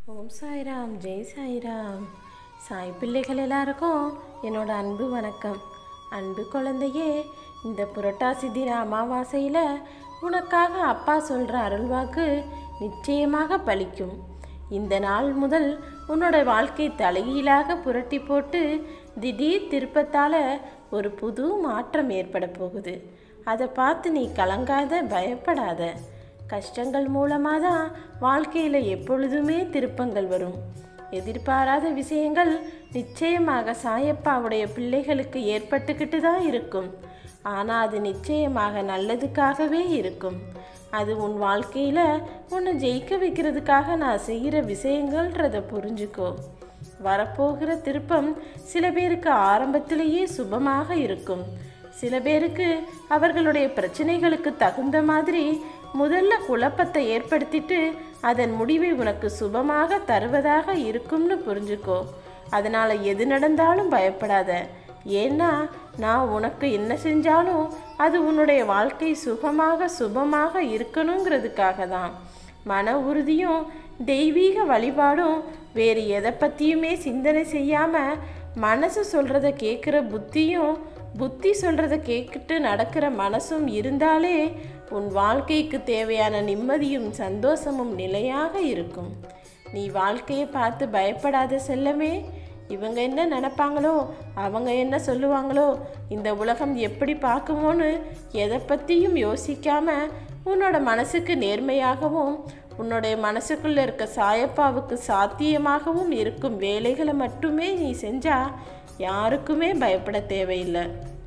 ஓம் சாய்ராம், ஜெய் சாய்ராம். சாய் பிள்ளைகள் எல்லாருக்கும் என்னோட அன்பு வணக்கம். அன்பு குழந்தையே, இந்த புரட்டாசி தின அமாவாசையில் உனக்காக அப்பா சொல்கிற அருள்வாக்கு நிச்சயமாக பலிக்கும். இந்த நாள் முதல் உன்னோட வாழ்க்கை தலைகீழாக புரட்டி போட்டு திடீர் திருப்பத்தால் ஒரு புது மாற்றம் ஏற்பட போகுது. அதை பார்த்து நீ கலங்காத, பயப்படாத. கஷ்டங்கள் மூலமாக தான் வாழ்க்கையில் எப்பொழுதுமே திருப்பங்கள் வரும். எதிர்பாராத விஷயங்கள் நிச்சயமாக சாயப்பாவுடைய பிள்ளைகளுக்கு ஏற்பட்டுக்கிட்டு தான் இருக்கும். ஆனால் அது நிச்சயமாக நல்லதுக்காகவே இருக்கும். அது உன் வாழ்க்கையில் உன்னை ஜெயிக்க வைக்கிறதுக்காக நான் செய்கிற விஷயங்கள்ன்றதை புரிஞ்சுக்கோ. வரப்போகிற திருப்பம் சில பேருக்கு ஆரம்பத்திலேயே சுபமாக இருக்கும். சில பேருக்கு அவர்களுடைய பிரச்சனைகளுக்கு தகுந்த மாதிரி முதல்ல குழப்பத்தை ஏற்படுத்திட்டு அதன் முடிவை உனக்கு சுபமாக தருவதாக இருக்கும்னு புரிஞ்சுக்கோ. அதனால் எது நடந்தாலும் பயப்படாத. ஏன்னா நான் உனக்கு என்ன செஞ்சாலும் அது உன்னுடைய வாழ்க்கை சுபமாக இருக்கணுங்கிறதுக்காக தான். மன உறுதியும் தெய்வீக வழிபாடும் வேறு எதை பற்றியுமே சிந்தனை செய்யாமல் மனசு சொல்கிறத கேட்குற புத்தி சொல்கிறத கேட்டுட்டு நடக்கிற மனசும் இருந்தாலே உன் வாழ்க்கைக்கு தேவையான நிம்மதியும் சந்தோஷமும் நிலையாக இருக்கும். நீ வாழ்க்கையை பார்த்து பயப்படாத செல்லமே. இவங்க என்ன நினைப்பாங்களோ, அவங்க என்ன சொல்லுவாங்களோ, இந்த உலகம் எப்படி பார்க்குமோன்னு எதை பற்றியும் யோசிக்காமல் உன்னோட மனசுக்கு நேர்மையாகவும் உன்னுடைய மனசுக்குள்ளே இருக்க சாயப்பாவுக்கு சாத்தியமாகவும் இருக்கும் வேலைகளை மட்டுமே நீ செஞ்சால் யாருக்குமே பயப்பட தேவையில்லை.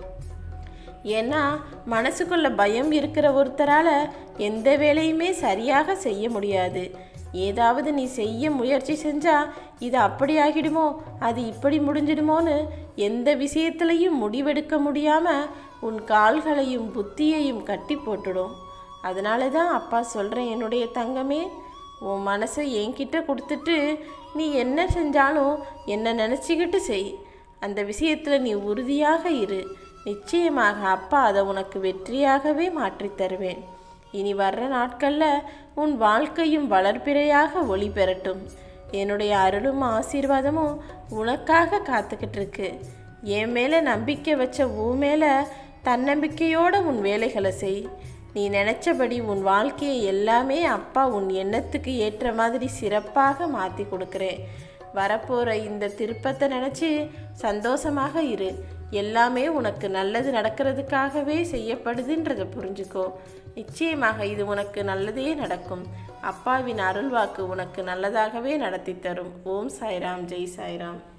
ஏன்னா மனசுக்குள்ள பயம் இருக்கிற ஒருத்தரால் எந்த வேலையுமே சரியாக செய்ய முடியாது. ஏதாவது நீ செய்ய முயற்சி செஞ்சால் இது அப்படி ஆகிடுமோ, அது இப்படி முடிஞ்சிடுமோன்னு எந்த விஷயத்துலையும் முடிவெடுக்க முடியாமல் உன் கால்களையும் புத்தியையும் கட்டி போட்டுடும். அதனால தான் அப்பா சொல்கிறேன், என்னுடைய தங்கமே, உன் மனசை என்கிட்ட கொடுத்துட்டு நீ என்ன செஞ்சாலும் என்ன நினச்சிக்கிட்டு செய். அந்த விஷயத்தில் நீ உறுதியாக இரு. நிச்சயமாக அப்பா அதை உனக்கு வெற்றியாகவே மாற்றி தருவேன். இனி வர்ற நாட்களில் உன் வாழ்க்கையும் வளர்பிறையாக ஒளி பெறட்டும். என்னுடைய அருளும் ஆசீர்வாதமும் உனக்காக காத்துக்கிட்டு இருக்கு. என் மேலே நம்பிக்கை வச்ச உன் மேலே தன்னம்பிக்கையோடு உன் வேலைகளை செய். நீ நினச்சபடி உன் வாழ்க்கையை எல்லாமே அப்பா உன் எண்ணத்துக்கு ஏற்ற மாதிரி சிறப்பாக மாற்றி கொடுக்குறேன். வரப்போகிற இந்த திருப்பத்தை நினச்சி சந்தோஷமாக இரு. எல்லாமே உனக்கு நல்லது நடக்கிறதுக்காகவே செய்யப்படுதுன்றதை புரிஞ்சுக்கோ. நிச்சயமாக இது உனக்கு நல்லதே நடக்கும். அப்பாவின் அருள்வாக்கு உனக்கு நல்லதாகவே நடத்தி தரும். ஓம் சாய்ராம், ஜெய் சாய்ராம்.